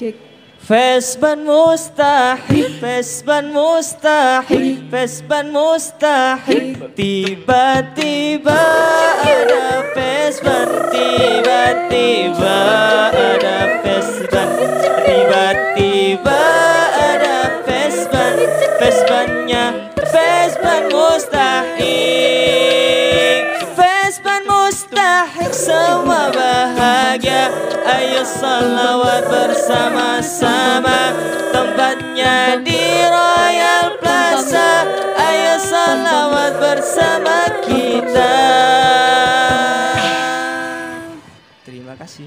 cek. Fesban mustahil, fesban mustahil, fesban mustahil. Tiba-tiba ada fesban, tiba-tiba ada fesban, tiba-tiba ada fesban, fesbannya fesban mustahil, fesban mustahil semua bahagia. Ayo salawat bersama-sama, tempatnya di Royal Plaza. Ayo salawat bersama kita. Terima kasih.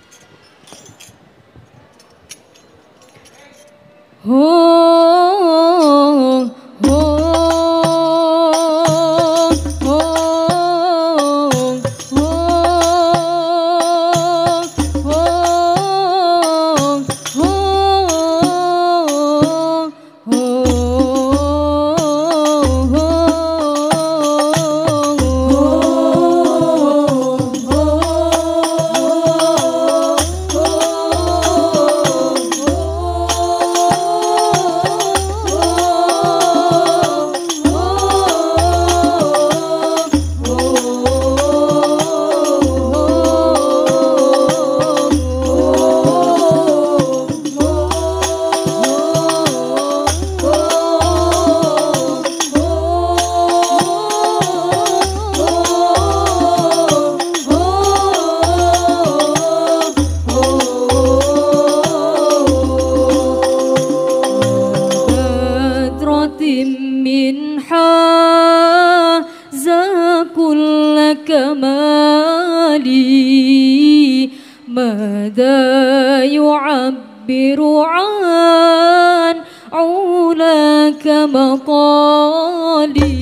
ماذا يعبر عن علاك مقالي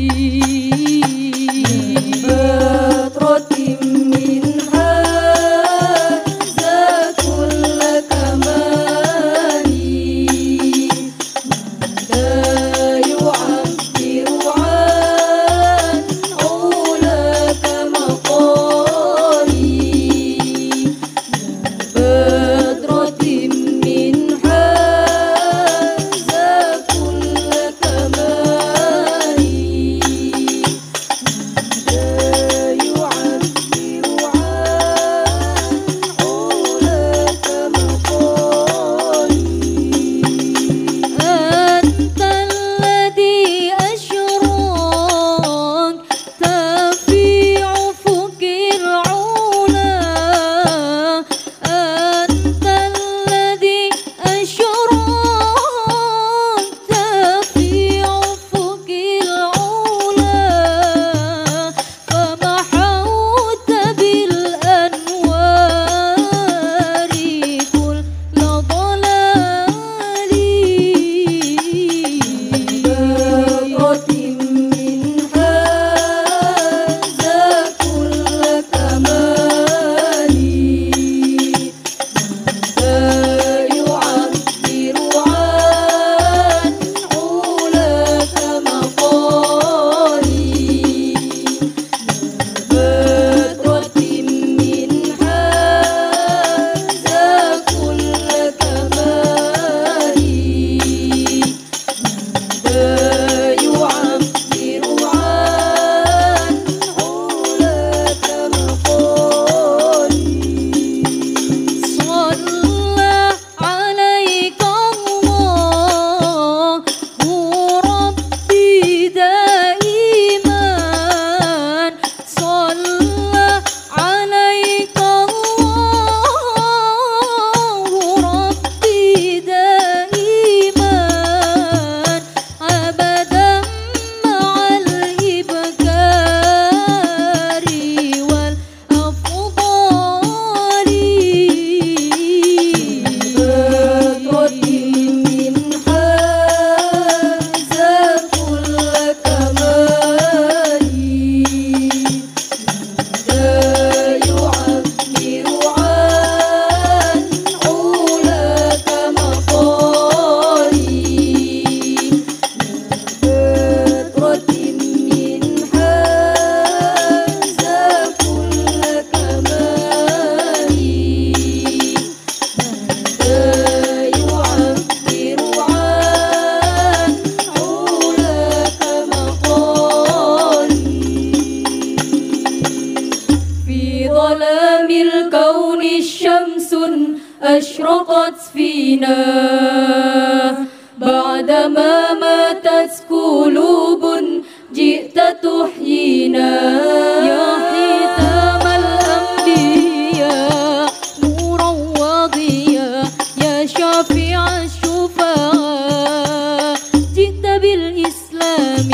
بطرة منها ذا كل كمالي ماذا يعبر عن علاك مقالي بطرة منها ذا كل كمالي ماذا يعبر أشرقت فينا بعدما ماتت قلوب جئت تحيينا يا ختام الأنبياء نورا وضياء يا شافع الشفعاء جئت بالإسلام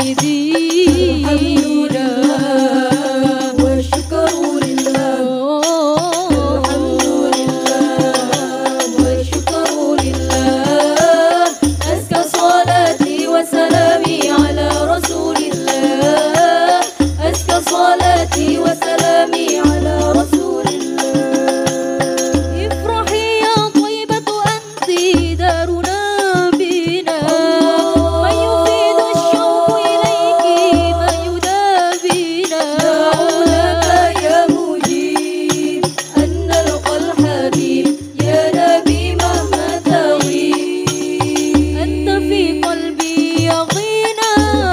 دينا والشكر لله الحمد لله والشكر لله أزكى صلاتي وسلامي على رسول الله أزكى صلاتي وسلامي على رسول الله افرحي يا طيبة أنت دارنا بنا ما يفيد الشوق إليك ما يدابينا دعوناك يا مجيب أن نلقى الحبيب يا نبي مهما تغيب أنت في قلبي يغينا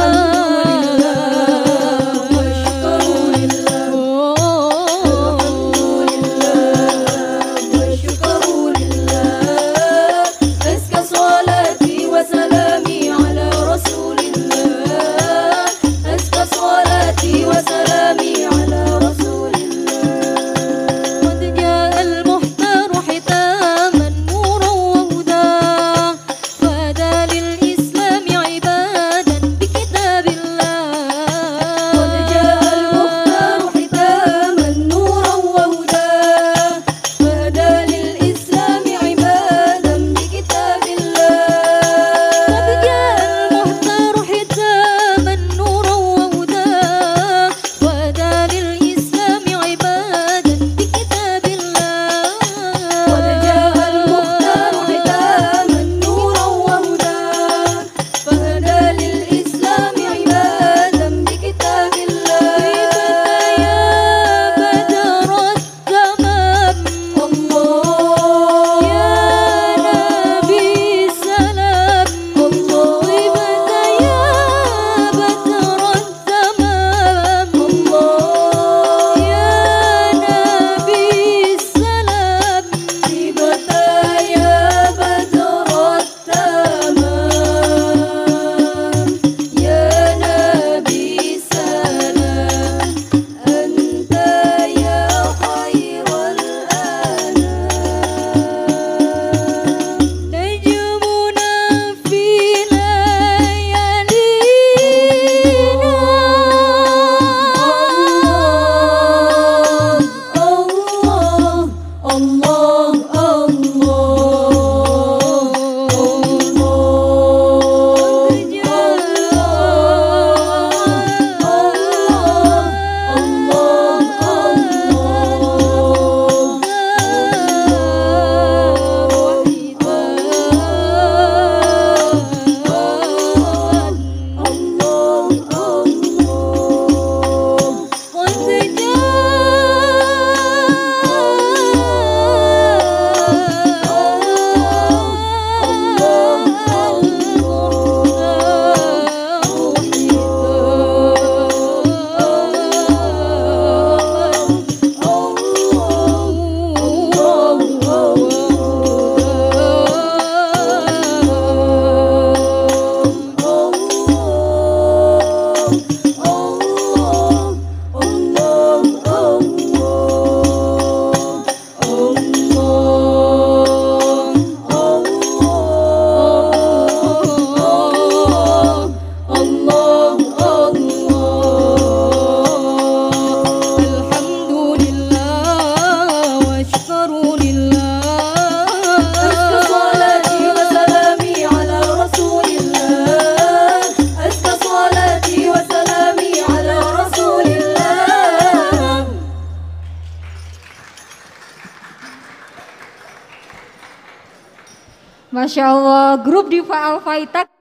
والشكر لله والشكر لله أزكى صلاتي وسلامي على رسول الله أزكى صلاتي وسلامي على رسول الله قد جاء المختار ختاما نورا وهدى فهدى للإسلام عبادا بكتاب الله قد جاء المختار ختاما نورا وهدى فهدى للإسلام عبادا بكتاب الله قد جاء المختار ختاما نورا وهدى وهدى للإسلام عبادا بكتاب الله قد جاء المختار ختاما نورا وهدى فهدى للإسلام عبادا بكتاب الله يا بدر التمام الله يا نبي سلام الله طيبت يا بدر التمام الله يا نبي سلام طيبت يا بدر التمام يا نبي سلام أنت يا خير الأنام نجمنا في ليالينا الله Masya Allah, grup Diva Alfaita